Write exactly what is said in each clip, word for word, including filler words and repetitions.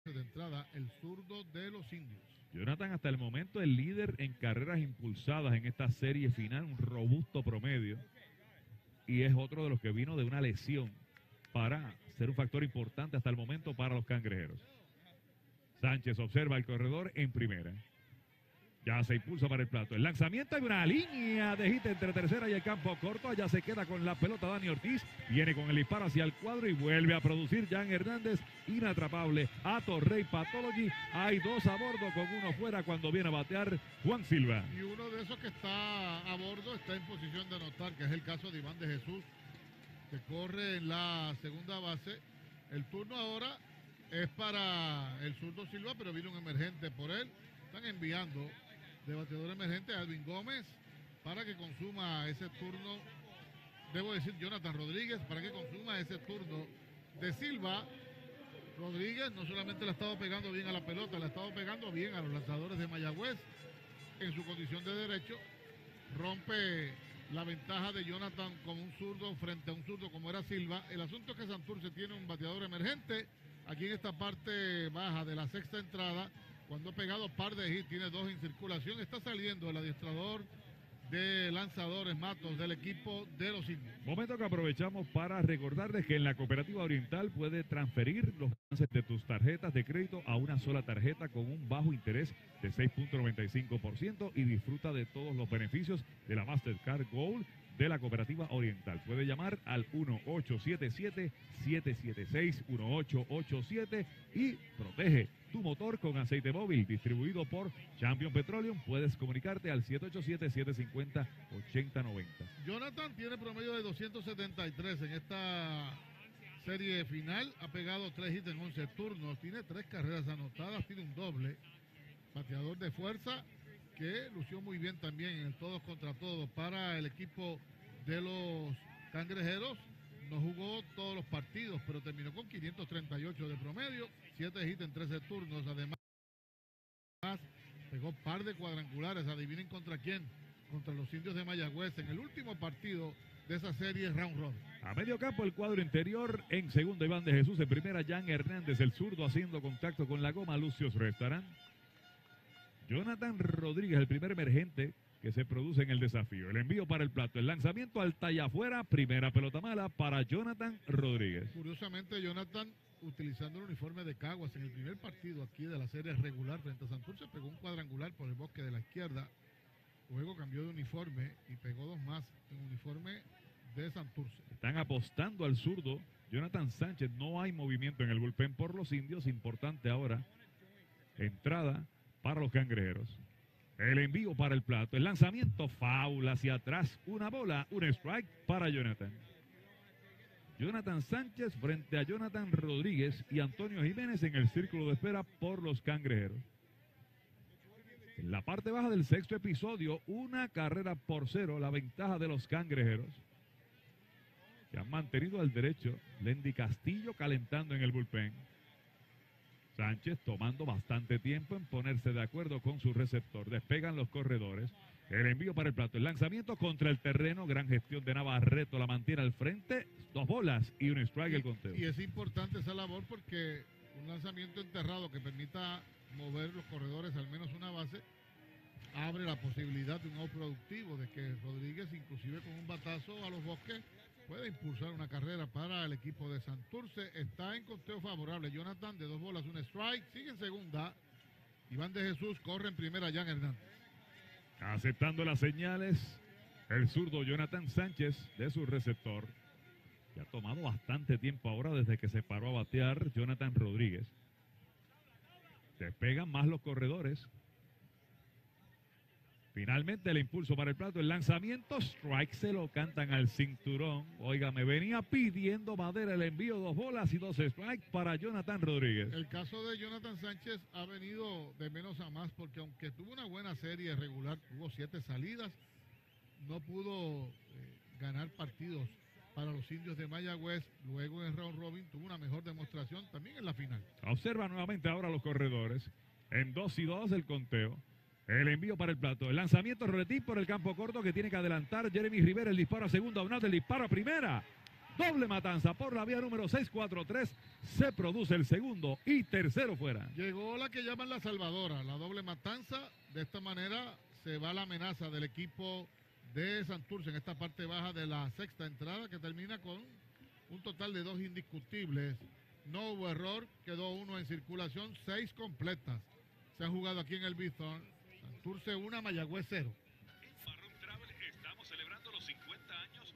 de entrada, el zurdo de los indios. Jonathan, hasta el momento el líder en carreras impulsadas en esta serie final, un robusto promedio, y es otro de los que vino de una lesión para ser un factor importante hasta el momento para los cangrejeros. Sánchez observa el corredor en primera. Ya se impulsa para el plato. El lanzamiento, hay una línea de hit entre tercera y el campo corto. Allá se queda con la pelota Dani Ortiz. Viene con el disparo hacia el cuadro y vuelve a producir Jan Hernández. Inatrapable a Torrey Pathology. Hay dos a bordo con uno fuera cuando viene a batear Juan Silva. Y uno de esos que está a bordo está en posición de anotar, que es el caso de Iván de Jesús, que corre en la segunda base. El turno ahora es para el zurdo Silva, pero viene un emergente por él. Están enviando de bateador emergente a Edwin Gómez para que consuma ese turno, debo decir Jonathan Rodríguez, para que consuma ese turno de Silva. Rodríguez no solamente le ha estado pegando bien a la pelota, le ha estado pegando bien a los lanzadores de Mayagüez en su condición de derecho. Rompe la ventaja de Jonathan como un zurdo frente a un zurdo como era Silva. El asunto es que Santurce tiene un bateador emergente aquí en esta parte baja de la sexta entrada. Cuando ha pegado par de hits, tiene dos en circulación. Está saliendo el adiestrador de lanzadores Matos del equipo de los indios. Momento que aprovechamos para recordarles que en la Cooperativa Oriental puede transferir los balances de tus tarjetas de crédito a una sola tarjeta con un bajo interés de seis punto noventa y cinco por ciento y disfruta de todos los beneficios de la Mastercard Gold de la Cooperativa Oriental. Puede llamar al uno ocho siete siete, siete siete seis, uno ocho ocho siete y protege tu motor con aceite móvil distribuido por Champion Petroleum. Puedes comunicarte al siete ocho siete, siete cinco cero, ocho cero nueve cero. Jonathan tiene promedio de doscientos setenta y tres en esta serie final. Ha pegado tres hits en once turnos. Tiene tres carreras anotadas. Tiene un doble. Bateador de fuerza que lució muy bien también en el todos contra todos para el equipo de los cangrejeros. No jugó todos los partidos, pero terminó con quinientos treinta y ocho de promedio, siete hits en trece turnos. Además, pegó par de cuadrangulares. Adivinen contra quién, contra los indios de Mayagüez en el último partido de esa serie round robin. A medio campo el cuadro interior, en segundo Iván de Jesús, en primera Jan Hernández, el zurdo haciendo contacto con la goma, Lucius Restaurant. Jonathan Rodríguez, el primer emergente que se produce en el desafío. El envío para el plato, el lanzamiento alta y afuera, primera pelota mala para Jonathan Rodríguez. Curiosamente, Jonathan, utilizando el uniforme de Caguas en el primer partido aquí de la serie regular frente a Santurce, pegó un cuadrangular por el bosque de la izquierda. Luego cambió de uniforme y pegó dos más en uniforme de Santurce. Están apostando al zurdo Jonathan Sánchez. No hay movimiento en el bullpen por los indios. Importante ahora, entrada para los cangrejeros. El envío para el plato, el lanzamiento foul hacia atrás, una bola, un strike para Jonathan. Jonathan Sánchez frente a Jonathan Rodríguez y Antonio Jiménez en el círculo de espera por los cangrejeros. En la parte baja del sexto episodio, una carrera por cero, la ventaja de los cangrejeros, que han mantenido al derecho. Lendy Castillo calentando en el bullpen. Sánchez tomando bastante tiempo en ponerse de acuerdo con su receptor. Despegan los corredores. El envío para el plato. El lanzamiento contra el terreno. Gran gestión de Navarreto. La mantiene al frente. Dos bolas y un strike el conteo. Y es importante esa labor porque un lanzamiento enterrado que permita mover los corredores al menos una base abre la posibilidad de un out productivo, de que Rodríguez, inclusive con un batazo a los bosques, puede impulsar una carrera para el equipo de Santurce. Está en conteo favorable Jonathan, de dos bolas, un strike. Sigue en segunda Iván de Jesús, corre en primera Jan Hernández. Aceptando las señales, el zurdo Jonathan Sánchez de su receptor, que ha tomado bastante tiempo ahora desde que se paró a batear Jonathan Rodríguez. Despegan más los corredores. Finalmente el impulso para el plato, el lanzamiento, strike, se lo cantan al cinturón. Oiga, me venía pidiendo madera, el envío, dos bolas y dos strikes para Jonathan Rodríguez. El caso de Jonathan Sánchez ha venido de menos a más porque aunque tuvo una buena serie regular, tuvo siete salidas, no pudo eh, ganar partidos para los indios de Mayagüez. Luego en round robin tuvo una mejor demostración también en la final. Observa nuevamente ahora los corredores. En dos y dos el conteo. El envío para el plato. El lanzamiento Roletín por el campo corto que tiene que adelantar Jeremy Rivera. El disparo a segunda, un out, el disparo a primera. Doble matanza por la vía número seis cuatro tres. Se produce el segundo y tercero fuera. Llegó la que llaman la salvadora, la doble matanza. De esta manera se va la amenaza del equipo de Santurce en esta parte baja de la sexta entrada, que termina con un total de dos indiscutibles. No hubo error, quedó uno en circulación, seis completas. Se han jugado aquí en el Bithorn. Santurce una, Mayagüez cero. En Marrón Travel estamos celebrando los cincuenta años.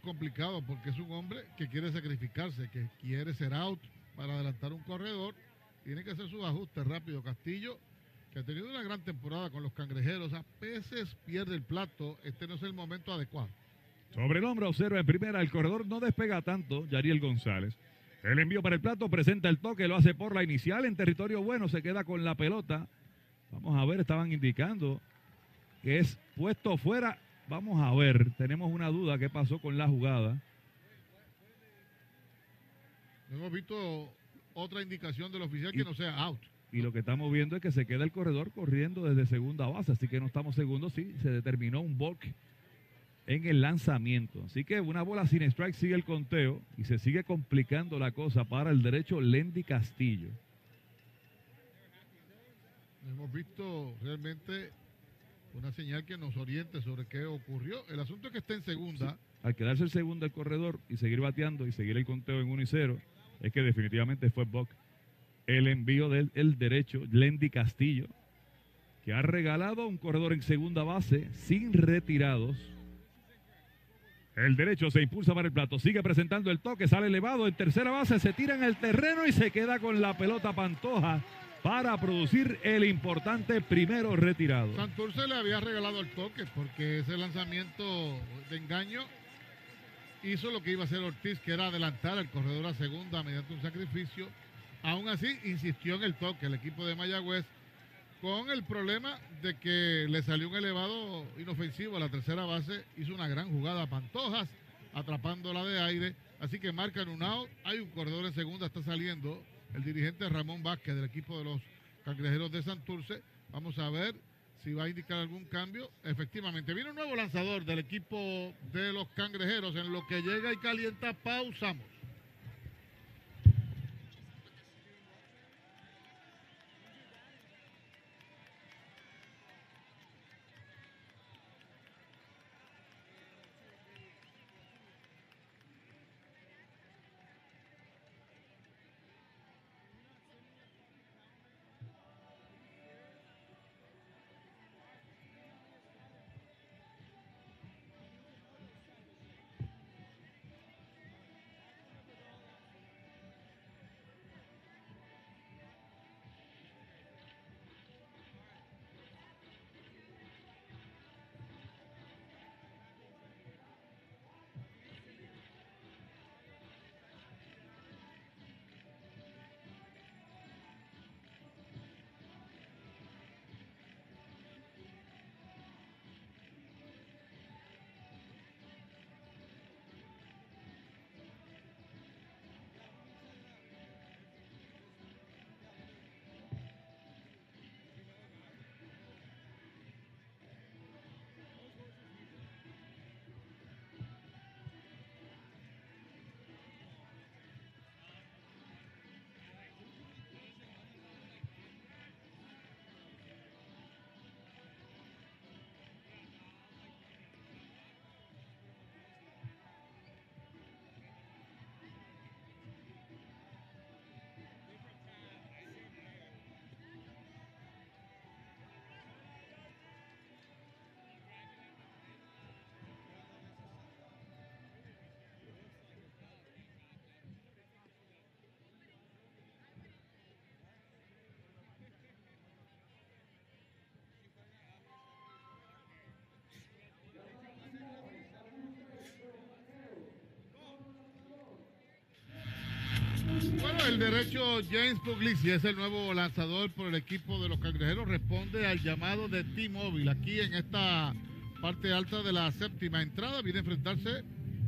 complicado porque es un hombre que quiere sacrificarse, que quiere ser out para adelantar un corredor. Tiene que hacer sus ajustes rápido. Castillo, que ha tenido una gran temporada con los Cangrejeros, a veces pierde el plato. Este no es el momento adecuado. Sobre el hombro observa en primera, el corredor no despega tanto, Yariel González. El envío para el plato, presenta el toque, lo hace por la inicial, en territorio bueno, se queda con la pelota. Vamos a ver, estaban indicando que es puesto fuera. Vamos a ver, tenemos una duda, ¿qué pasó con la jugada? Hemos visto otra indicación del oficial y, que no sea out. Y lo que estamos viendo es que se queda el corredor corriendo desde segunda base, así que no estamos segundos, sí, se determinó un balk en el lanzamiento. Así que una bola sin strike, sigue el conteo y se sigue complicando la cosa para el derecho Lendy Castillo. Hemos visto realmente una señal que nos oriente sobre qué ocurrió. El asunto es que está en segunda. Sí, al quedarse el segundo el corredor y seguir bateando y seguir el conteo en uno y cero, es que definitivamente fue balk. El envío del el derecho Lendy Castillo, que ha regalado un corredor en segunda base sin retirados. El derecho se impulsa para el plato, sigue presentando el toque, sale elevado en tercera base, se tira en el terreno y se queda con la pelota Pantoja para producir el importante primero retirado. Santurce le había regalado el toque porque ese lanzamiento de engaño hizo lo que iba a hacer Ortiz, que era adelantar al corredor a segunda mediante un sacrificio. Aún así, insistió en el toque el equipo de Mayagüez, con el problema de que le salió un elevado inofensivo a la tercera base. Hizo una gran jugada a Pantojas, atrapándola de aire. Así que marcan un out. Hay un corredor en segunda, está saliendo el dirigente Ramón Vázquez del equipo de los Cangrejeros de Santurce. Vamos a ver si va a indicar algún cambio. Efectivamente, viene un nuevo lanzador del equipo de los Cangrejeros. En lo que llega y calienta, pausamos. Bueno, el derecho James Puglisi es el nuevo lanzador por el equipo de los Cangrejeros. Responde al llamado de T-Mobile. Aquí en esta parte alta de la séptima entrada viene a enfrentarse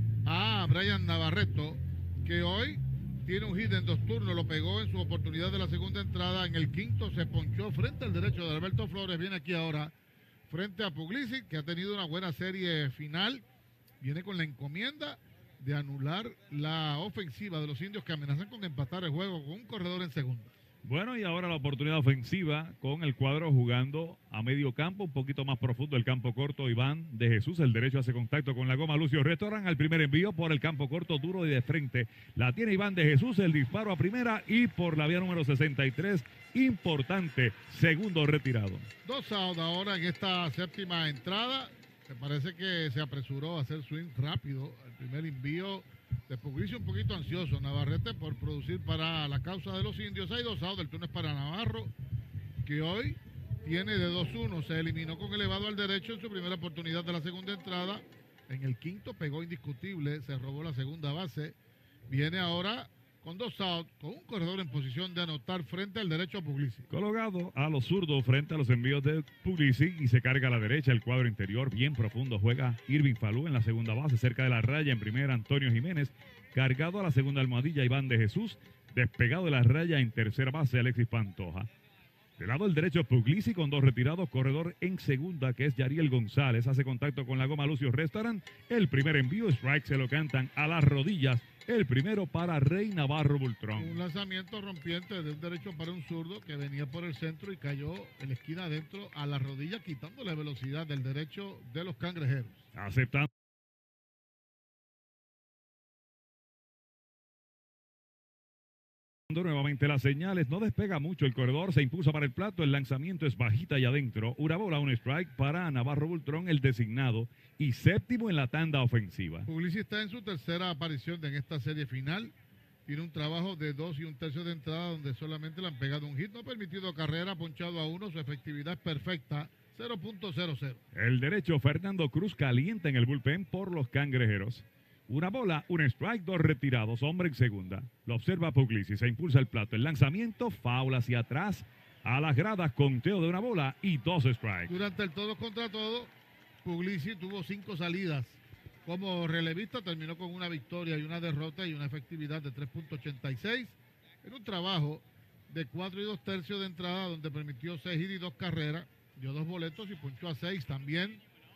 a Brian Navarreto, que hoy tiene un hit en dos turnos. Lo pegó en su oportunidad de la segunda entrada. En el quinto se ponchó frente al derecho de Alberto Flores. Viene aquí ahora frente a Puglisi, que ha tenido una buena serie final. Viene con la encomienda de anular la ofensiva de los indios, que amenazan con empatar el juego con un corredor en segunda. Bueno, y ahora la oportunidad ofensiva con el cuadro jugando a medio campo, un poquito más profundo el campo corto. Iván de Jesús, el derecho hace contacto con la goma. Lucio Restaurant al primer envío por el campo corto, duro y de frente. La tiene Iván de Jesús, el disparo a primera y por la vía número sesenta y tres, importante, segundo retirado. Dos outs ahora en esta séptima entrada. Me parece que se apresuró a hacer swing rápido. El primer envío de Puglisi un poquito ansioso. Navarrete por producir para la causa de los indios. Hay dos outs, el turno es para Navarro, que hoy tiene de dos uno. Se eliminó con elevado al derecho en su primera oportunidad de la segunda entrada. En el quinto pegó indiscutible, se robó la segunda base. Viene ahora con dos outs, con un corredor en posición de anotar frente al derecho a Puglisi. Colocado a los zurdos frente a los envíos de Puglisi y se carga a la derecha el cuadro interior bien profundo. Juega Irving Falú en la segunda base, cerca de la raya en primera Antonio Jiménez. Cargado a la segunda almohadilla Iván de Jesús. Despegado de la raya en tercera base Alexis Pantoja. Del lado del derecho Puglisi con dos retirados, corredor en segunda que es Yariel González. Hace contacto con la goma Lucio Restaurant. El primer envío, strike, se lo cantan a las rodillas. El primero para Rey Navarro Bultrón. Un lanzamiento rompiente de un derecho para un zurdo que venía por el centro y cayó en la esquina adentro a la rodilla, quitándole velocidad del derecho de los Cangrejeros. Aceptando nuevamente las señales, no despega mucho el corredor, se impulsa para el plato, el lanzamiento es bajita y adentro. Una bola, un strike para Navarro Bultrón, el designado, y séptimo en la tanda ofensiva. Puglisi está en su tercera aparición en esta serie final. Tiene un trabajo de dos y un tercio de entrada donde solamente le han pegado un hit, no ha permitido carrera, ponchado a uno, su efectividad es perfecta, cero punto cero cero. El derecho Fernando Cruz calienta en el bullpen por los Cangrejeros. Una bola, un strike, dos retirados, hombre en segunda. Lo observa Puglisi, se impulsa el plato. El lanzamiento, foul hacia atrás, a las gradas, conteo de una bola y dos strikes. Durante el todos contra todo, Puglisi tuvo cinco salidas. Como relevista terminó con una victoria y una derrota y una efectividad de tres punto ochenta y seis. En un trabajo de cuatro y dos tercios de entrada donde permitió seis hits y dos carreras. Dio dos boletos y ponchó a seis. También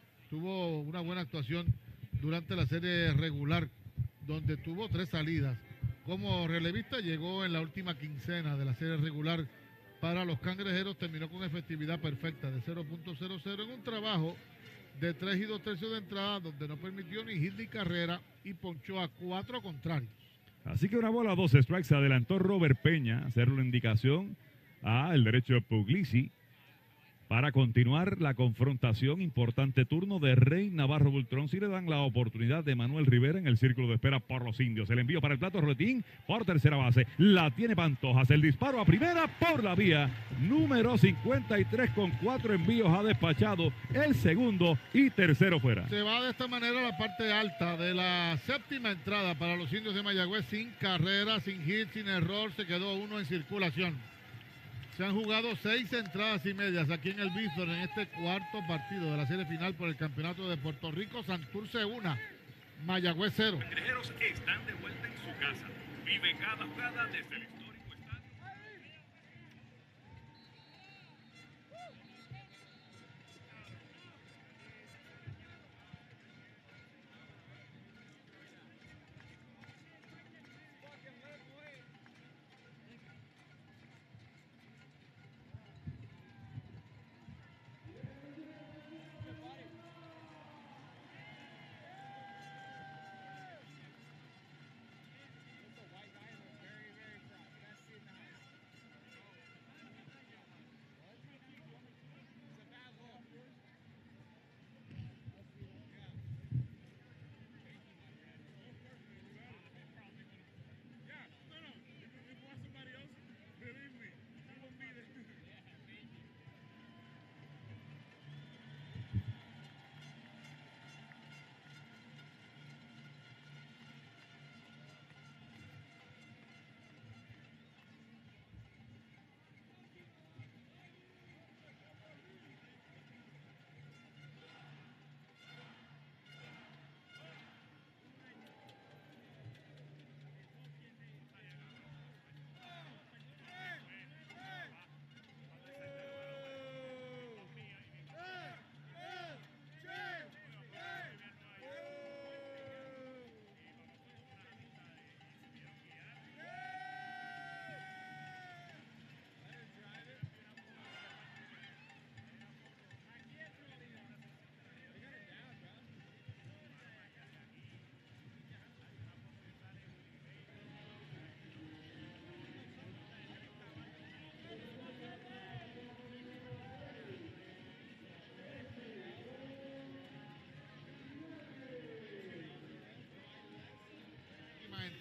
tuvo una buena actuación durante la serie regular, donde tuvo tres salidas. Como relevista llegó en la última quincena de la serie regular para los Cangrejeros, terminó con efectividad perfecta de cero punto cero cero en un trabajo de tres y dos tercios de entrada, donde no permitió ni hit ni carrera y ponchó a cuatro contrarios. Así que una bola, dos strikes, se adelantó Robert Peña a hacerle una indicación al derecho de Puglisi para continuar la confrontación. Importante turno de Rey Navarro Bultrón. Si le dan la oportunidad de Manuel Rivera en el círculo de espera por los indios. El envío para el plato Roletín por tercera base. La tiene Pantojas. El disparo a primera por la vía. Número cincuenta y tres con cuatro envíos ha despachado el segundo y tercero fuera. Se va de esta manera a la parte alta de la séptima entrada para los indios de Mayagüez. Sin carrera, sin hit, sin error. Se quedó uno en circulación. Se han jugado seis entradas y medias aquí en el Bithorn en este cuarto partido de la serie final por el campeonato de Puerto Rico. Santurce una, Mayagüez cero. Los Cangrejeros están de vuelta en su casa. Vive cada jugada desde el histórico estadio.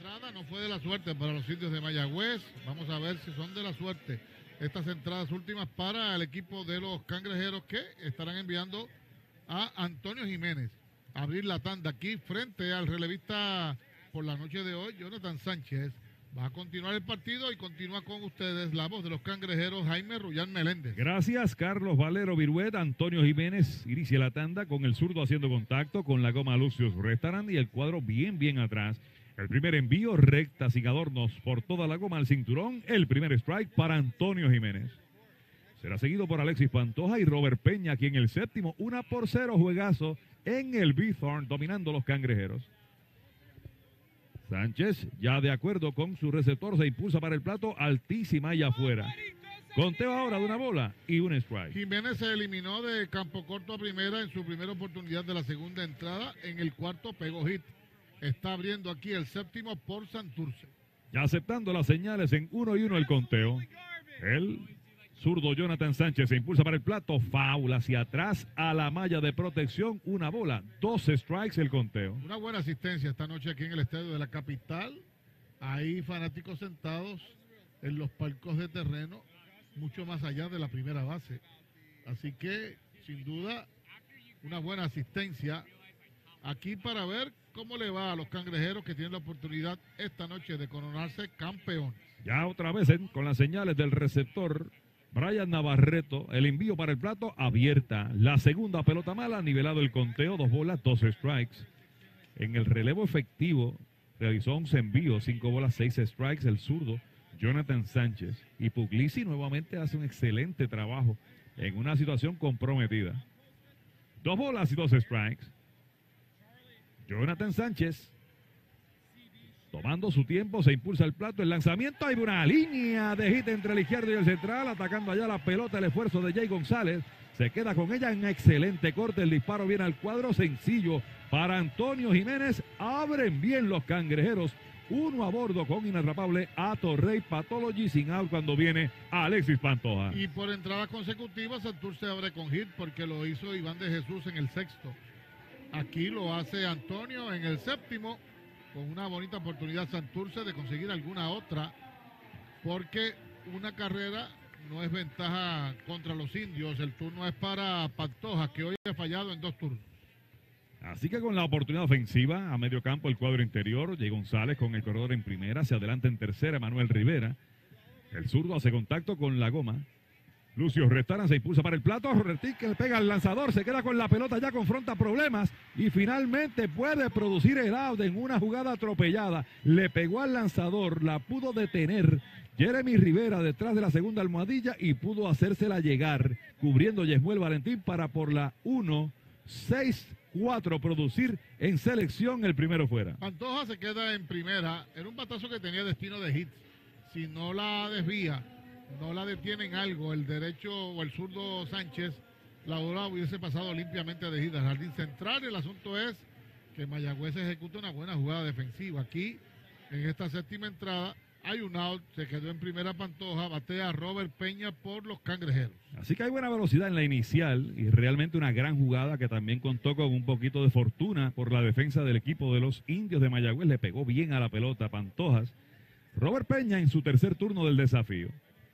entrada no fue de la suerte para los indios de Mayagüez. Vamos a ver si son de la suerte estas entradas últimas para el equipo de los cangrejeros, que estarán enviando a Antonio Jiménez a abrir la tanda aquí frente al relevista por la noche de hoy, Jonathan Sánchez. Va a continuar el partido y continúa con ustedes la voz de los cangrejeros, Jaime Rullán Meléndez. Gracias, Carlos Valero Viruet. Antonio Jiménez inicia la tanda con el zurdo haciendo contacto con la goma Lucius Restaurant y el cuadro bien, bien atrás. El primer envío, recta sin adornos por toda la goma al cinturón. El primer strike para Antonio Jiménez. Será seguido por Alexis Pantoja y Robert Peña, aquí en el séptimo. Una por cero, juegazo en el Bithorn, dominando los cangrejeros. Sánchez, ya de acuerdo con su receptor, se impulsa para el plato, altísima y afuera. Conteo ahora de una bola y un strike. Jiménez se eliminó de campo corto a primera en su primera oportunidad de la segunda entrada. En el cuarto pegó hit. Está abriendo aquí el séptimo por Santurce. Ya aceptando las señales en uno y uno el conteo. El zurdo Jonathan Sánchez se impulsa para el plato, foul hacia atrás a la malla de protección, una bola, dos strikes el conteo. Una buena asistencia esta noche aquí en el estadio de la capital. Hay fanáticos sentados en los palcos de terreno, mucho más allá de la primera base. Así que, sin duda, una buena asistencia aquí para ver cómo le va a los cangrejeros, que tienen la oportunidad esta noche de coronarse campeones. Ya otra vez en, con las señales del receptor Brian Navarreto, el envío para el plato, abierta. La segunda pelota mala, nivelado el conteo, dos bolas, dos strikes. En el relevo efectivo, realizó once envíos, cinco bolas, seis strikes, el zurdo Jonathan Sánchez. Y Puglisi nuevamente hace un excelente trabajo en una situación comprometida. Dos bolas y dos strikes. Jonathan Sánchez, tomando su tiempo, se impulsa el plato, el lanzamiento, hay una línea de hit entre el izquierdo y el central, atacando allá la pelota, el esfuerzo de Jay González, se queda con ella en excelente corte, el disparo viene al cuadro, sencillo para Antonio Jiménez, abren bien los cangrejeros, uno a bordo con inatrapable a Torrey Pathology, sin out cuando viene Alexis Pantoja. Y por entrada consecutiva, Santurce abre con hit, porque lo hizo Iván de Jesús en el sexto. Aquí lo hace Antonio en el séptimo, con una bonita oportunidad Santurce de conseguir alguna otra, porque una carrera no es ventaja contra los indios. El turno es para Pantoja, que hoy ha fallado en dos turnos. Así que con la oportunidad ofensiva a medio campo el cuadro interior, Jay González con el corredor en primera, se adelanta en tercera Manuel Rivera. El zurdo hace contacto con la goma. Lucio Restaurant se impulsa para el plato, Retic que le pega al lanzador, se queda con la pelota, ya confronta problemas y finalmente puede producir el out en una jugada atropellada. Le pegó al lanzador, la pudo detener Jeremy Rivera detrás de la segunda almohadilla y pudo hacérsela llegar, cubriendo Yesmuel Valentín para por la uno seis cuatro producir en selección el primero fuera. Pantoja se queda en primera, era un batazo que tenía destino de hit. Si no la desvía, no la detienen algo, el derecho o el zurdo Sánchez, la bola hubiese pasado limpiamente de hit al jardín central. El asunto es que Mayagüez ejecuta una buena jugada defensiva. Aquí, en esta séptima entrada, hay un out, se quedó en primera Pantoja, batea Robert Peña por los cangrejeros. Así que hay buena velocidad en la inicial y realmente una gran jugada que también contó con un poquito de fortuna por la defensa del equipo de los indios de Mayagüez. Le pegó bien a la pelota Pantojas. Robert Peña en su tercer turno del desafío.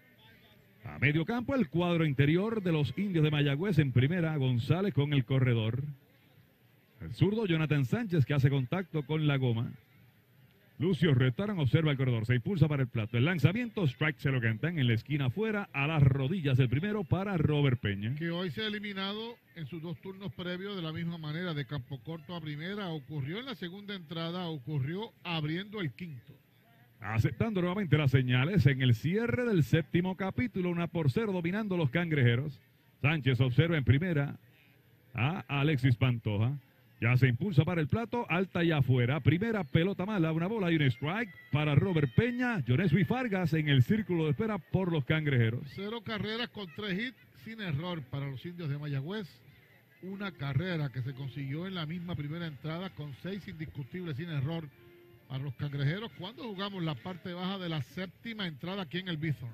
A medio campo el cuadro interior de los indios de Mayagüez en primera, González con el corredor. El zurdo Jonathan Sánchez que hace contacto con la goma. Lucio Restaurant observa el corredor, se impulsa para el plato. El lanzamiento, strike se lo cantan en la esquina afuera, a las rodillas el primero para Robert Peña. Que hoy se ha eliminado en sus dos turnos previos de la misma manera, de campo corto a primera. Ocurrió en la segunda entrada, ocurrió abriendo el quinto. Aceptando nuevamente las señales en el cierre del séptimo capítulo, una por cero dominando los cangrejeros. Sánchez observa en primera a Alexis Pantoja. Ya se impulsa para el plato, alta y afuera. Primera pelota mala, una bola y un strike para Robert Peña. Jonesby Fargas en el círculo de espera por los cangrejeros. Cero carreras con tres hits sin error para los indios de Mayagüez. Una carrera que se consiguió en la misma primera entrada con seis indiscutibles sin error para los cangrejeros cuando jugamos la parte baja de la séptima entrada aquí en el Bithorn.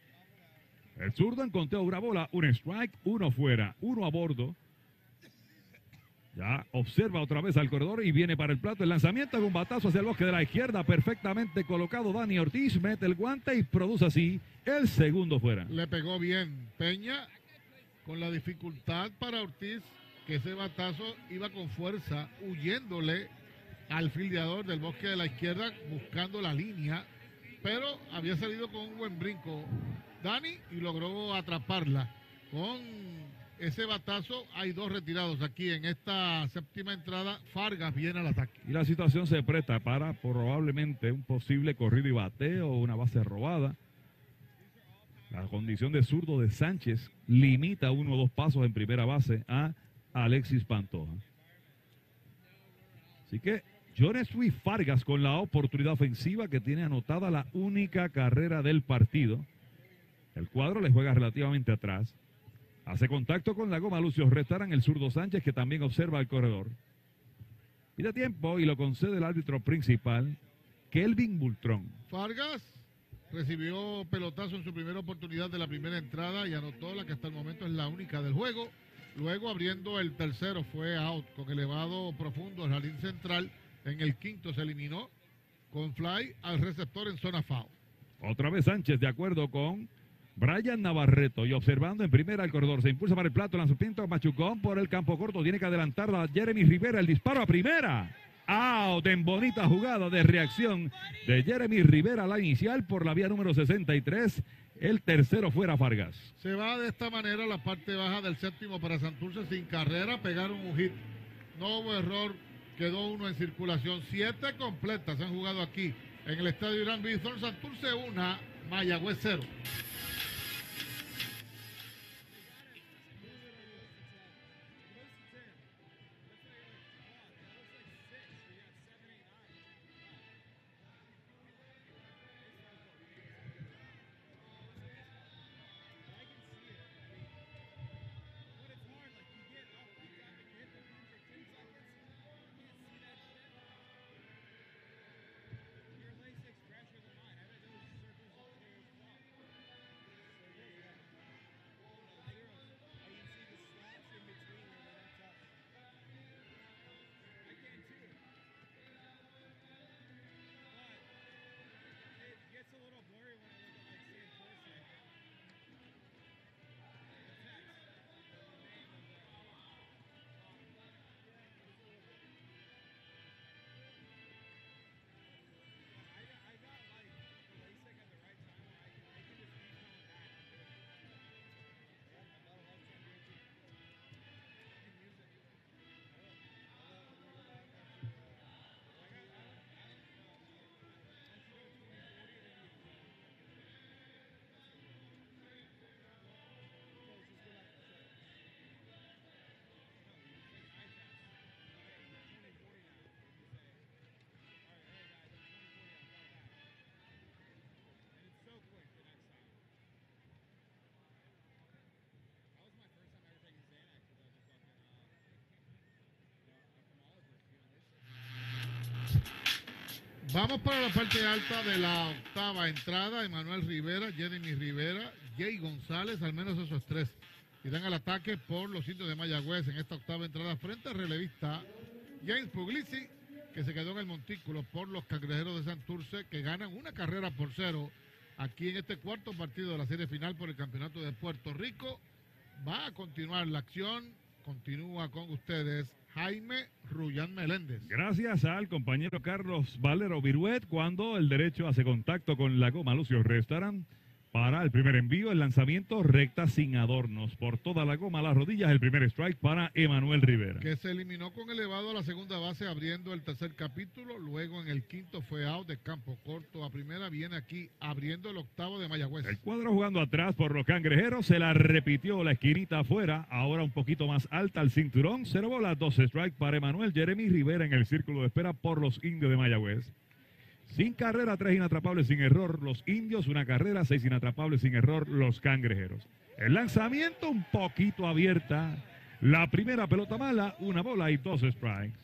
El zurdo en conteo, una bola, un strike, uno fuera, uno a bordo. Ya observa otra vez al corredor y viene para el plato. El lanzamiento con un batazo hacia el bosque de la izquierda. Perfectamente colocado Dani Ortiz. Mete el guante y produce así el segundo fuera. Le pegó bien Peña con la dificultad para Ortiz, que ese batazo iba con fuerza, huyéndole al fildeador del bosque de la izquierda, buscando la línea, pero había salido con un buen brinco Dani y logró atraparla. Con ese batazo hay dos retirados aquí en esta séptima entrada. Fargas viene al ataque. Y la situación se presta para probablemente un posible corrido y bateo o una base robada. La condición de zurdo de Sánchez limita uno o dos pasos en primera base a Alexis Pantoja. Así que Jonesui Fargas con la oportunidad ofensiva, que tiene anotada la única carrera del partido. El cuadro le juega relativamente atrás. Hace contacto con la goma Lucio Restaurant, el zurdo Sánchez, que también observa el corredor. Pide tiempo y lo concede el árbitro principal, Kelvin Bultrón. Fargas recibió pelotazo en su primera oportunidad de la primera entrada y anotó la que hasta el momento es la única del juego. Luego, abriendo el tercero, fue out con elevado profundo al jardín central. En el quinto se eliminó con fly al receptor en zona foul. Otra vez Sánchez de acuerdo con Brian Navarreto y observando en primera el corredor. Se impulsa para el plato, lanzamiento machucón por el campo corto. Tiene que adelantar a Jeremy Rivera. El disparo a primera. Out en bonita jugada de reacción de Jeremy Rivera, la inicial por la vía número sesenta y tres. El tercero fuera Fargas. Se va de esta manera la parte baja del séptimo para Santurce sin carrera. Pegaron un hit. No hubo error. Quedó uno en circulación. Siete completas se han jugado aquí en el estadio Irán Bithorn. Santurce una, Mayagüez cero. Vamos para la parte alta de la octava entrada. Emanuel Rivera, Jeremy Rivera, Jay González, al menos esos tres irán al ataque por los indios de Mayagüez en esta octava entrada frente al relevista James Puglisi, que se quedó en el montículo por los Cangrejeros de Santurce, que ganan una carrera por cero aquí en este cuarto partido de la serie final por el campeonato de Puerto Rico. Va a continuar la acción. Continúa con ustedes Jaime Rullán Meléndez. Gracias al compañero Carlos Valero Viruet, cuando el derecho hace contacto con la goma Lucio Restaurant para el primer envío. El lanzamiento recta sin adornos por toda la goma a las rodillas. El primer strike para Emanuel Rivera, que se eliminó con elevado a la segunda base abriendo el tercer capítulo. Luego en el quinto fue out de campo corto a primera. Viene aquí abriendo el octavo de Mayagüez. El cuadro jugando atrás por los Cangrejeros. Se la repitió la esquinita afuera, ahora un poquito más alta al cinturón. Cero bolas, dos strike para Emanuel. Jeremy Rivera en el círculo de espera por los indios de Mayagüez. Sin carrera, tres inatrapables sin error los indios, una carrera, seis inatrapables sin error los Cangrejeros. El lanzamiento un poquito abierta, la primera pelota mala, una bola y dos strikes.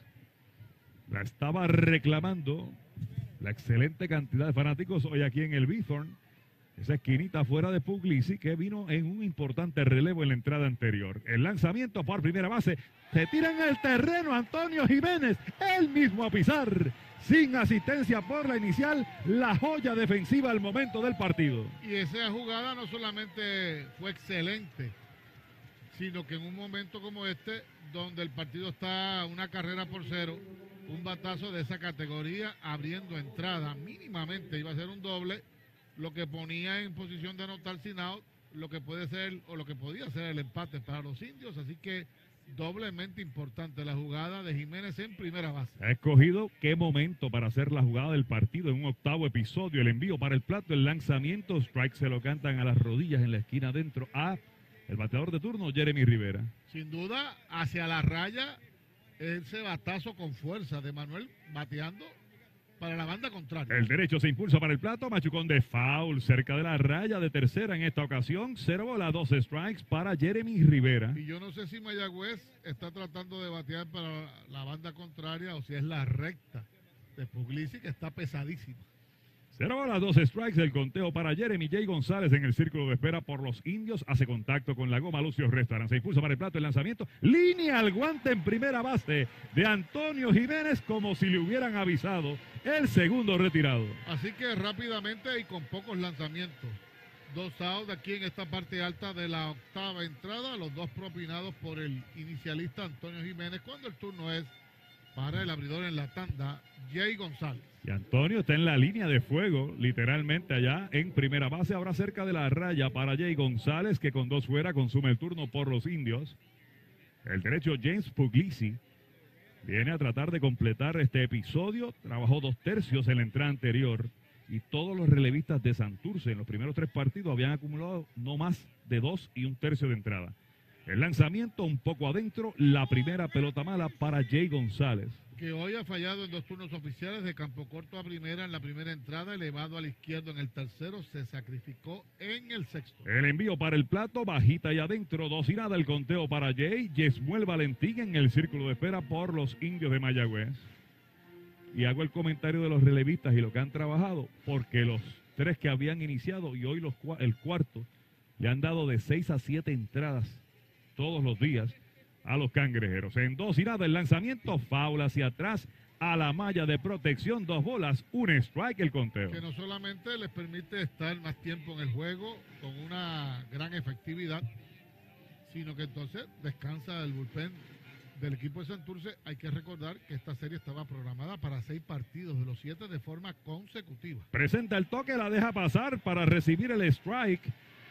La estaba reclamando la excelente cantidad de fanáticos hoy aquí en el Bithorn. Esa esquinita fuera de Puglisi que vino en un importante relevo en la entrada anterior. El lanzamiento por primera base. Se tira en el terreno Antonio Jiménez. Él mismo a pisar. Sin asistencia por la inicial. La joya defensiva al momento del partido. Y esa jugada no solamente fue excelente, sino que en un momento como este, donde el partido está una carrera por cero, un batazo de esa categoría abriendo entrada, mínimamente iba a ser un doble, lo que ponía en posición de anotar sin out, lo que puede ser o lo que podía ser el empate para los indios, así que doblemente importante la jugada de Jiménez en primera base. Ha escogido qué momento para hacer la jugada del partido en un octavo episodio, el envío para el plato, el lanzamiento, strike se lo cantan a las rodillas en la esquina adentro a el bateador de turno, Jeremy Rivera. Sin duda, hacia la raya, ese batazo con fuerza de Manuel bateando para la banda contraria. El derecho se impulsa para el plato, machucón de foul cerca de la raya de tercera en esta ocasión. Cero bola, dos strikes para Jeremy Rivera. Y yo no sé si Mayagüez está tratando de batear para la banda contraria o si es la recta de Puglisi, que está pesadísima. Cero bolas, dos strikes, el conteo para Jeremy J. González en el círculo de espera por los indios. Hace contacto con la goma Lucio Restaurant. Se impulsa para el plato el lanzamiento. Línea al guante en primera base de Antonio Jiménez como si le hubieran avisado el segundo retirado. Así que rápidamente y con pocos lanzamientos. Dos outs aquí en esta parte alta de la octava entrada. Los dos propinados por el inicialista Antonio Jiménez cuando el turno es para el abridor en la tanda, Jay González. Y Antonio está en la línea de fuego, literalmente allá en primera base, ahora cerca de la raya para Jay González, que con dos fuera consume el turno por los indios. El derecho James Puglisi viene a tratar de completar este episodio, trabajó dos tercios en la entrada anterior y todos los relevistas de Santurce en los primeros tres partidos habían acumulado no más de dos y un tercio de entrada. El lanzamiento un poco adentro, la primera pelota mala para Jay González. Que hoy ha fallado en dos turnos oficiales de campo corto a primera en la primera entrada, elevado al izquierdo en el tercero, se sacrificó en el sexto. El envío para el plato, bajita y adentro, dos y nada, el conteo para Jay. Yesmuel Valentín en el círculo de espera por los indios de Mayagüez. Y hago el comentario de los relevistas y lo que han trabajado, porque los tres que habían iniciado y hoy los, el cuarto le han dado de seis a siete entradas todos los días a los cangrejeros. En dos y nada el lanzamiento, foul hacia atrás a la malla de protección, dos bolas, un strike el conteo. Que no solamente les permite estar más tiempo en el juego con una gran efectividad, sino que entonces descansa el bullpen del equipo de Santurce. Hay que recordar que esta serie estaba programada para seis partidos de los siete de forma consecutiva. Presenta el toque, la deja pasar para recibir el strike.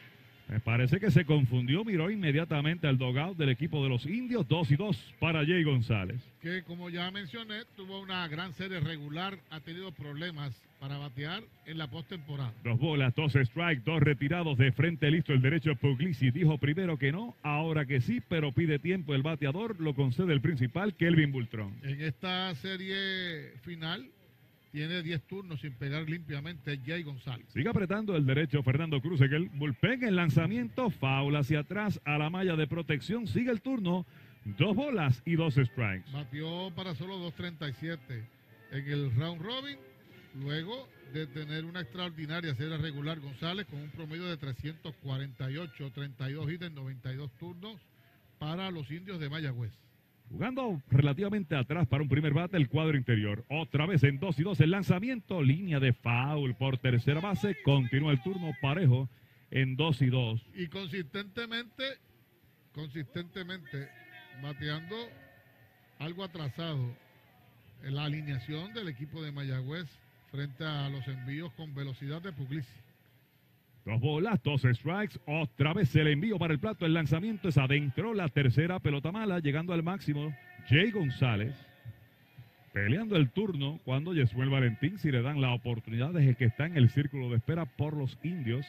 Me parece que se confundió, miró inmediatamente al dugout del equipo de los indios, dos y dos para Jay González. Que como ya mencioné, tuvo una gran serie regular, ha tenido problemas para batear en la postemporada. Dos bolas, dos strikes, dos retirados, de frente listo el derecho Puglisi. Dijo primero que no, ahora que sí, pero pide tiempo el bateador, lo concede el principal, Kelvin Bultrón. En esta serie final tiene diez turnos sin pegar limpiamente Jay González. Sigue apretando el derecho Fernando Cruz en el bullpen, el lanzamiento, foul hacia atrás a la malla de protección, sigue el turno, dos bolas y dos strikes. Batió para solo dos treinta y siete en el round robin, luego de tener una extraordinaria serie regular González con un promedio de trescientos cuarenta y ocho, treinta y dos hits en noventa y dos turnos para los indios de Mayagüez. Jugando relativamente atrás para un primer bate el cuadro interior. Otra vez en dos y dos el lanzamiento. Línea de foul por tercera base. Continúa el turno parejo en dos y dos. Y consistentemente, consistentemente bateando algo atrasado en la alineación del equipo de Mayagüez frente a los envíos con velocidad de Puglisi. Dos bolas, dos strikes, otra vez el envío para el plato, el lanzamiento es adentro, la tercera pelota mala, llegando al máximo, Jay González, peleando el turno cuando Yesmuel Valentín, si le dan la oportunidad, es el que está en el círculo de espera por los indios.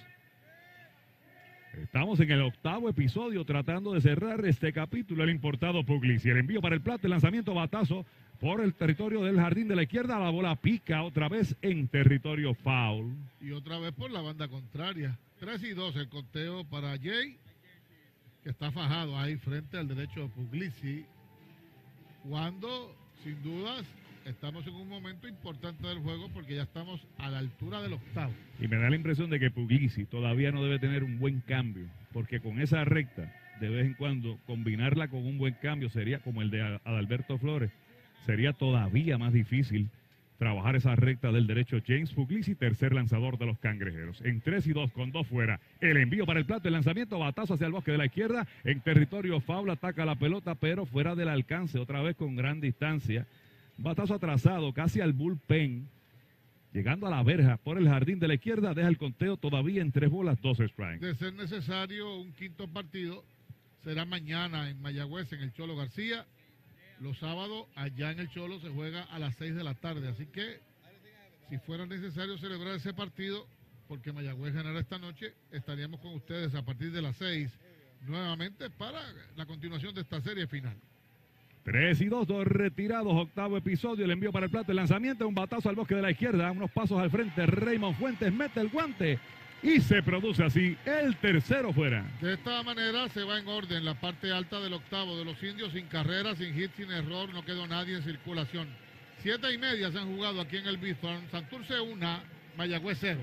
Estamos en el octavo episodio tratando de cerrar este capítulo, el importado Puglisi, el envío para el plato, el lanzamiento batazo por el territorio del jardín de la izquierda, la bola pica otra vez en territorio foul. Y otra vez por la banda contraria. tres y dos el conteo para Jay, que está fajado ahí frente al derecho de Puglisi. Cuando, sin dudas, estamos en un momento importante del juego porque ya estamos a la altura del octavo. Y me da la impresión de que Puglisi todavía no debe tener un buen cambio, porque con esa recta, de vez en cuando, combinarla con un buen cambio sería como el de Adalberto Flores, sería todavía más difícil trabajar esa recta del derecho. James Puglisi, tercer lanzador de los Cangrejeros. En tres y dos, con dos fuera. El envío para el plato, el lanzamiento, batazo hacia el bosque de la izquierda. En territorio foul, ataca la pelota, pero fuera del alcance, otra vez con gran distancia. Batazo atrasado, casi al bullpen. Llegando a la verja por el jardín de la izquierda, deja el conteo todavía en tres bolas, dos strikes. De ser necesario un quinto partido, será mañana en Mayagüez, en el Cholo García. Los sábados allá en el Cholo se juega a las seis de la tarde, así que si fuera necesario celebrar ese partido, porque Mayagüez ganará esta noche, estaríamos con ustedes a partir de las seis nuevamente para la continuación de esta serie final. tres y dos, dos retirados, octavo episodio, el envío para el plato, el lanzamiento, un batazo al bosque de la izquierda, unos pasos al frente, Raymond Fuentes mete el guante y se produce así el tercero fuera. De esta manera se va en orden la parte alta del octavo de los Indios, sin carrera, sin hit, sin error, no quedó nadie en circulación. Siete y media se han jugado aquí en el Bithorn, Santurce una, Mayagüez cero.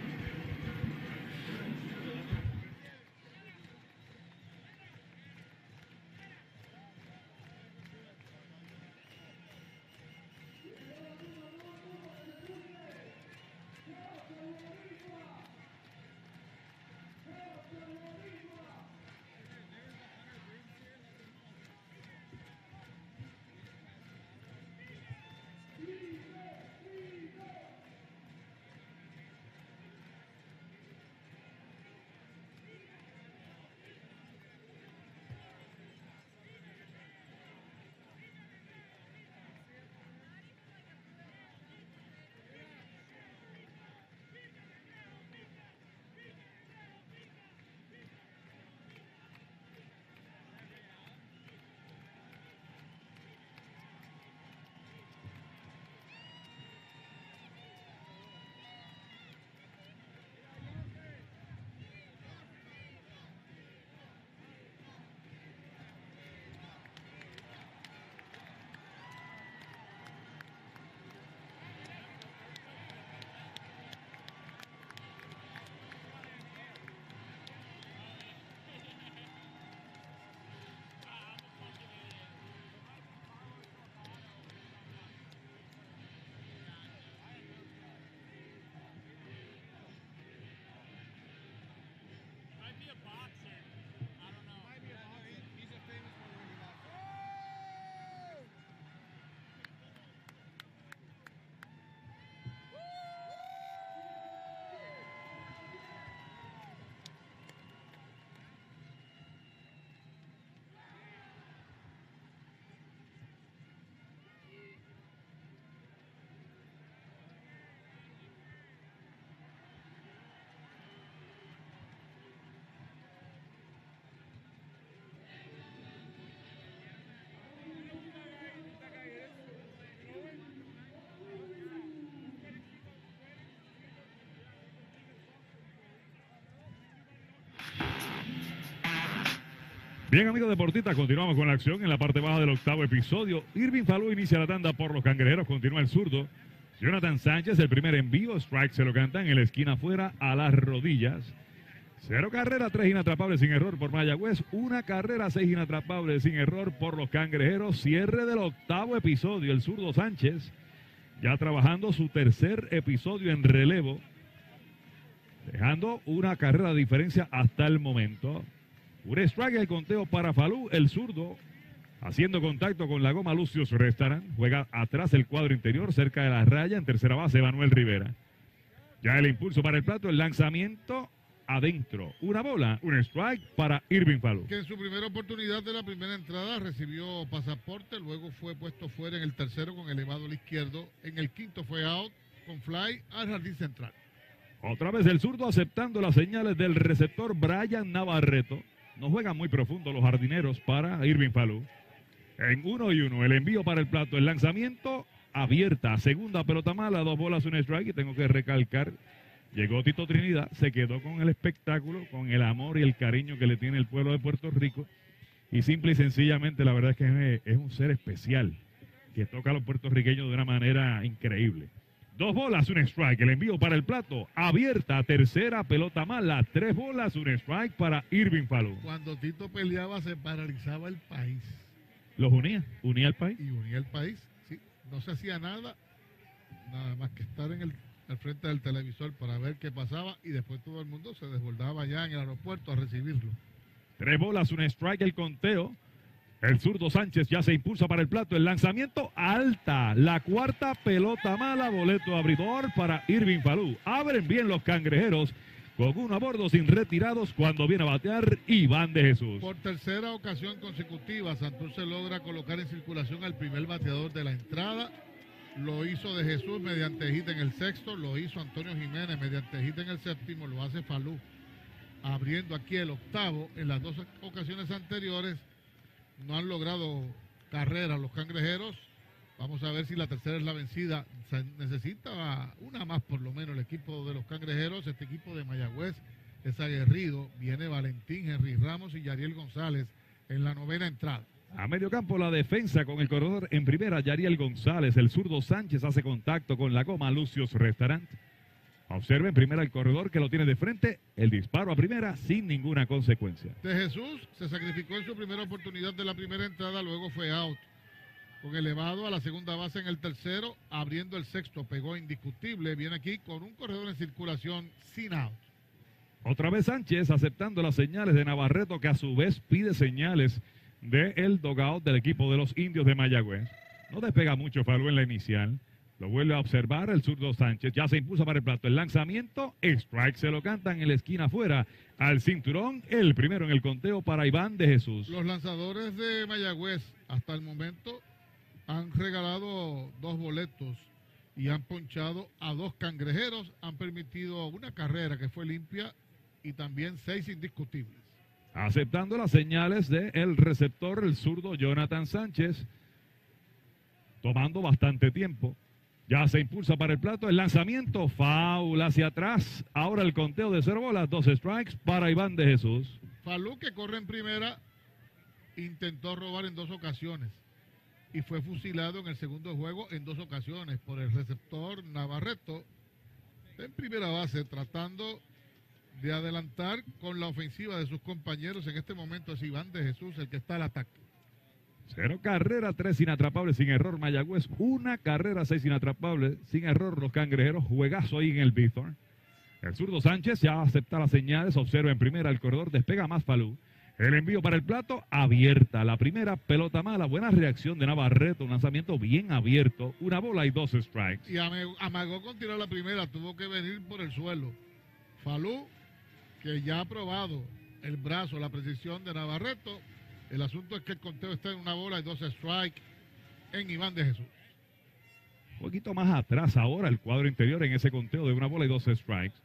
Bien, amigos deportistas, continuamos con la acción en la parte baja del octavo episodio. Irving Falú inicia la tanda por los Cangrejeros, continúa el zurdo. Jonathan Sánchez, el primer envío, strike se lo cantan en la esquina afuera a las rodillas. Cero carrera, tres inatrapables sin error por Mayagüez, una carrera, seis inatrapables sin error por los Cangrejeros. Cierre del octavo episodio, el zurdo Sánchez ya trabajando su tercer episodio en relevo, dejando una carrera de diferencia hasta el momento. Un strike el conteo para Falú, el zurdo, haciendo contacto con la goma Lucius Restaurant. Juega atrás el cuadro interior, cerca de la raya, en tercera base Manuel Rivera. Ya el impulso para el plato, el lanzamiento adentro. Una bola, un strike para Irving Falú. Que en su primera oportunidad de la primera entrada recibió pasaporte, luego fue puesto fuera en el tercero con elevado al izquierdo. En el quinto fue out con fly al jardín central. Otra vez el zurdo aceptando las señales del receptor Brian Navarreto. No juegan muy profundo los jardineros para Irving Falú. En uno y uno, el envío para el plato, el lanzamiento abierta, segunda pelota mala, dos bolas, un strike. Y tengo que recalcar, llegó Tito Trinidad, se quedó con el espectáculo, con el amor y el cariño que le tiene el pueblo de Puerto Rico. Y simple y sencillamente, la verdad es que es, es un ser especial. que toca a los puertorriqueños de una manera increíble. Dos bolas, un strike. El envío para el plato. Abierta, tercera, pelota mala. Tres bolas, un strike para Irving Falú. Cuando Tito peleaba se paralizaba el país. Los unía, unía al país. Y unía el país, sí. No se hacía nada, nada más que estar en el, al frente del televisor para ver qué pasaba y después todo el mundo se desbordaba ya en el aeropuerto a recibirlo. Tres bolas, un strike, el conteo. El zurdo Sánchez ya se impulsa para el plato. El lanzamiento alta. La cuarta pelota mala. Boleto abridor para Irving Falú. Abren bien los cangrejeros con uno a bordo sin retirados cuando viene a batear Iván de Jesús. Por tercera ocasión consecutiva, Santurce logra colocar en circulación al primer bateador de la entrada. Lo hizo de Jesús mediante hit en el sexto. Lo hizo Antonio Jiménez mediante hit en el séptimo. Lo hace Falú abriendo aquí el octavo. En las dos ocasiones anteriores no han logrado carreras los cangrejeros. Vamos a ver si la tercera es la vencida. Se necesita una más por lo menos el equipo de los cangrejeros. Este equipo de Mayagüez es aguerrido. Viene Valentín, Henry Ramos y Yariel González en la novena entrada. A medio campo la defensa con el corredor en primera, Yariel González. El zurdo Sánchez hace contacto con la goma Lucios Restaurant. Observe en primera el corredor que lo tiene de frente. El disparo a primera sin ninguna consecuencia. De Jesús se sacrificó en su primera oportunidad de la primera entrada, luego fue out. Con elevado a la segunda base en el tercero, abriendo el sexto, pegó indiscutible. Viene aquí con un corredor en circulación sin out. Otra vez Sánchez aceptando las señales de Navarreto, que a su vez pide señales del dogout del equipo de los indios de Mayagüez. No despega mucho Falú en la inicial. Lo vuelve a observar el zurdo Sánchez. Ya se impulsa para el plato. El lanzamiento, strike, se lo cantan en la esquina afuera. Al cinturón, el primero en el conteo para Iván de Jesús. Los lanzadores de Mayagüez hasta el momento han regalado dos boletos y han ponchado a dos cangrejeros. Han permitido una carrera que fue limpia y también seis indiscutibles. Aceptando las señales del receptor, el zurdo Jonathan Sánchez. Tomando bastante tiempo. Ya se impulsa para el plato, el lanzamiento, foul hacia atrás. Ahora el conteo de cero bolas, dos strikes para Iván de Jesús. Falú, que corre en primera, intentó robar en dos ocasiones y fue fusilado en el segundo juego en dos ocasiones por el receptor Navarreto en primera base, tratando de adelantar con la ofensiva de sus compañeros. En este momento es Iván de Jesús el que está al ataque. Cero carrera, tres inatrapables sin error Mayagüez. Una carrera, seis inatrapables sin error los cangrejeros. Juegazo ahí en el Bithorn. El zurdo Sánchez ya acepta las señales. Observa en primera el corredor. Despega más Falú. El envío para el plato. Abierta. La primera pelota mala. Buena reacción de Navarreto. Un lanzamiento bien abierto. Una bola y dos strikes. Y amagó con tirar la primera. Tuvo que venir por el suelo. Falú, que ya ha probado el brazo, la precisión de Navarreto. El asunto es que el conteo está en una bola y dos strikes en Iván de Jesús. Un poquito más atrás ahora el cuadro interior en ese conteo de una bola y dos strikes.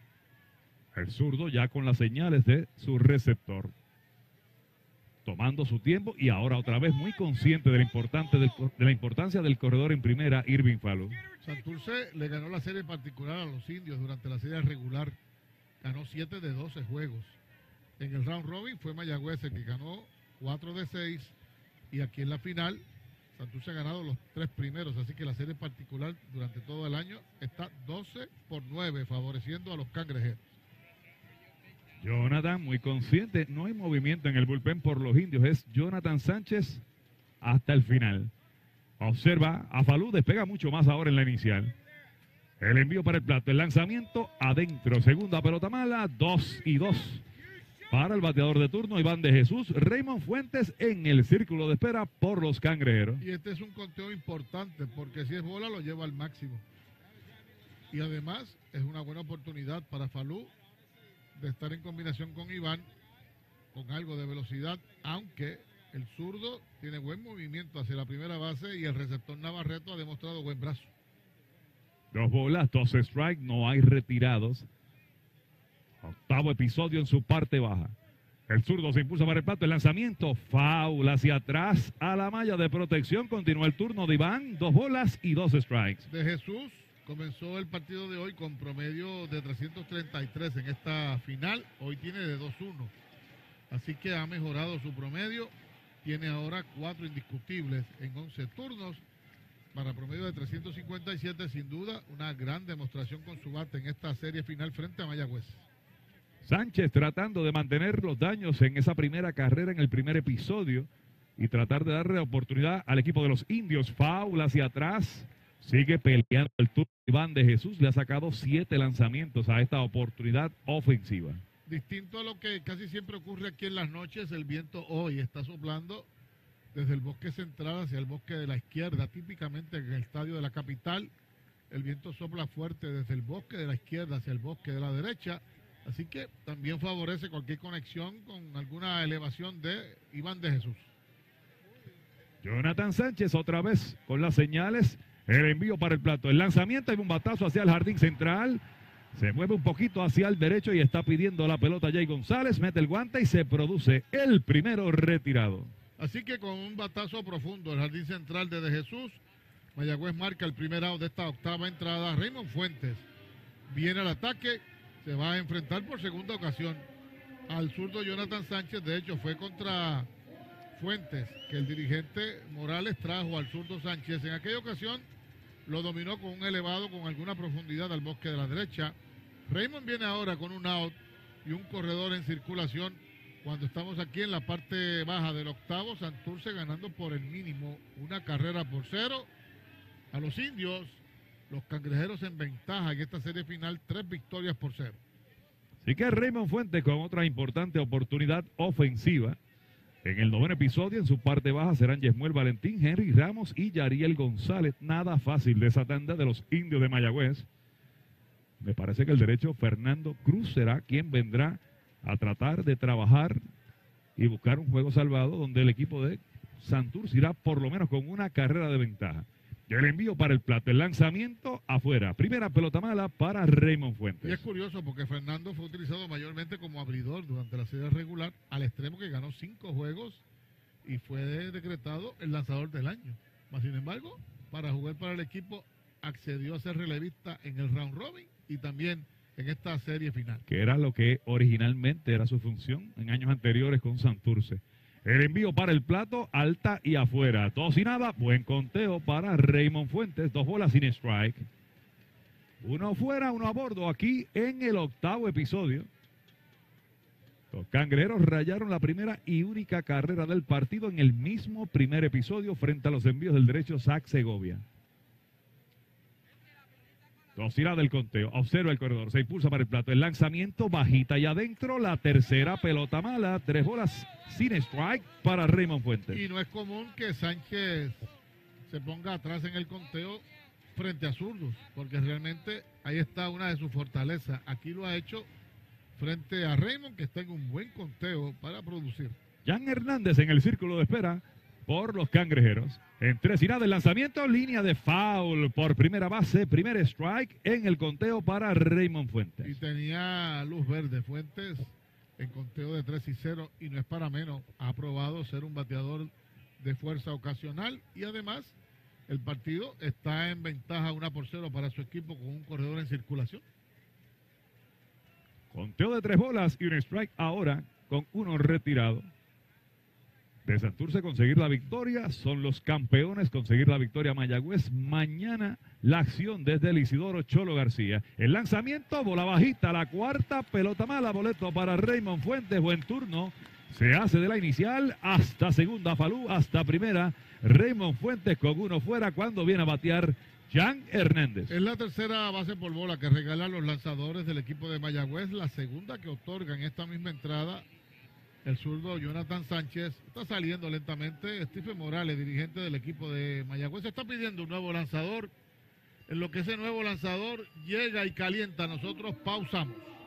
El zurdo ya con las señales de su receptor. Tomando su tiempo y ahora otra vez muy consciente de la, importante del, de la importancia del corredor en primera, Irving Falú. Santurce le ganó la serie particular a los indios durante la serie regular. Ganó siete de doce juegos. En el round robin fue Mayagüez el que ganó cuatro de seis, y aquí en la final Santurce ha ganado los tres primeros, así que la serie particular durante todo el año está doce por nueve, favoreciendo a los cangrejeros. Jonathan muy consciente, no hay movimiento en el bullpen por los indios, es Jonathan Sánchez hasta el final. Observa a Falú, despega mucho más ahora en la inicial. El envío para el plato, el lanzamiento adentro, segunda pelota mala, dos y dos. Para el bateador de turno, Iván de Jesús, Raymond Fuentes en el círculo de espera por los cangrejeros. Y este es un conteo importante porque si es bola lo lleva al máximo. Y además es una buena oportunidad para Falú de estar en combinación con Iván con algo de velocidad, aunque el zurdo tiene buen movimiento hacia la primera base y el receptor Navarreto ha demostrado buen brazo. Dos bolas, dos strikes, no hay retirados. Octavo episodio en su parte baja. El zurdo se impulsa para el plato. El lanzamiento, foul hacia atrás a la malla de protección. Continúa el turno de Iván. Dos bolas y dos strikes. De Jesús comenzó el partido de hoy con promedio de trescientos treinta y tres en esta final. Hoy tiene de dos uno. Así que ha mejorado su promedio. Tiene ahora cuatro indiscutibles en once turnos. para promedio de trescientos cincuenta y siete, sin duda una gran demostración con su bate en esta serie final frente a Mayagüez. Sánchez tratando de mantener los daños en esa primera carrera en el primer episodio y tratar de darle oportunidad al equipo de los indios. Foul hacia atrás, sigue peleando el turno. Iván de Jesús le ha sacado siete lanzamientos a esta oportunidad ofensiva. Distinto a lo que casi siempre ocurre aquí en las noches, el viento hoy está soplando desde el bosque central hacia el bosque de la izquierda. Típicamente en el estadio de la capital, el viento sopla fuerte desde el bosque de la izquierda hacia el bosque de la derecha. Así que también favorece cualquier conexión con alguna elevación de Iván de Jesús. Jonathan Sánchez otra vez con las señales. El envío para el plato. El lanzamiento y un batazo hacia el jardín central. Se mueve un poquito hacia el derecho y está pidiendo la pelota Jay González. Mete el guante y se produce el primero retirado. Así que con un batazo profundo el jardín central de De Jesús, Mayagüez marca el primer out de esta octava entrada. Raymond Fuentes viene al ataque. Se va a enfrentar por segunda ocasión al zurdo Jonathan Sánchez. De hecho, fue contra Fuentes que el dirigente Morales trajo al zurdo Sánchez. En aquella ocasión lo dominó con un elevado con alguna profundidad al bosque de la derecha. Raymond viene ahora con un out y un corredor en circulación cuando estamos aquí en la parte baja del octavo. Santurce ganando por el mínimo una carrera por cero a los indios. Los cangrejeros en ventaja en esta serie final, tres victorias por cero. Así que Raymond Fuentes con otra importante oportunidad ofensiva. En el noveno episodio, en su parte baja, serán Yesmuel Valentín, Henry Ramos y Yariel González. Nada fácil de esa tanda de los indios de Mayagüez. Me parece que el derecho Fernando Cruz será quien vendrá a tratar de trabajar y buscar un juego salvado donde el equipo de Santurce irá por lo menos con una carrera de ventaja. Y el envío para el plato, el lanzamiento afuera. Primera pelota mala para Raymond Fuentes. Y es curioso porque Fernando fue utilizado mayormente como abridor durante la serie regular, al extremo que ganó cinco juegos y fue decretado el lanzador del año. Mas, sin embargo, para jugar para el equipo accedió a ser relevista en el round robin y también en esta serie final. Que era lo que originalmente era su función en años anteriores con Santurce. El envío para el plato, alta y afuera. Dos y nada, buen conteo para Raymond Fuentes. Dos bolas sin strike. Uno fuera, uno a bordo aquí en el octavo episodio. Los cangrejeros rayaron la primera y única carrera del partido en el mismo primer episodio frente a los envíos del derecho Zach Segovia. Dos y nada del conteo. Observa el corredor. Se impulsa para el plato. El lanzamiento bajita y adentro. La tercera pelota mala. Tres bolas sin strike para Raymond Fuentes. Y no es común que Sánchez se ponga atrás en el conteo frente a zurdos, porque realmente ahí está una de sus fortalezas. Aquí lo ha hecho frente a Raymond, que está en un buen conteo para producir. Jan Hernández en el círculo de espera por los cangrejeros. En tres y nada el lanzamiento, línea de foul por primera base, primer strike en el conteo para Raymond Fuentes. Y tenía luz verde Fuentes en conteo de tres y cero y no es para menos. Ha probado ser un bateador de fuerza ocasional y además el partido está en ventaja una por cero para su equipo con un corredor en circulación. Conteo de tres bolas y un strike ahora con uno retirado. De Santurce conseguir la victoria, son los campeones, conseguir la victoria Mayagüez. Mañana la acción desde el Isidoro Cholo García. El lanzamiento, bola bajita, la cuarta, pelota mala, boleto para Raymond Fuentes, buen turno. Se hace de la inicial hasta segunda, Falú, hasta primera. Raymond Fuentes con uno fuera cuando viene a batear Jan Hernández. Es la tercera base por bola que regalan los lanzadores del equipo de Mayagüez, la segunda que otorga en esta misma entrada el zurdo Jonathan Sánchez. Está saliendo lentamente Stephen Morales, dirigente del equipo de Mayagüez. Está pidiendo un nuevo lanzador. En lo que ese nuevo lanzador llega y calienta, nosotros pausamos.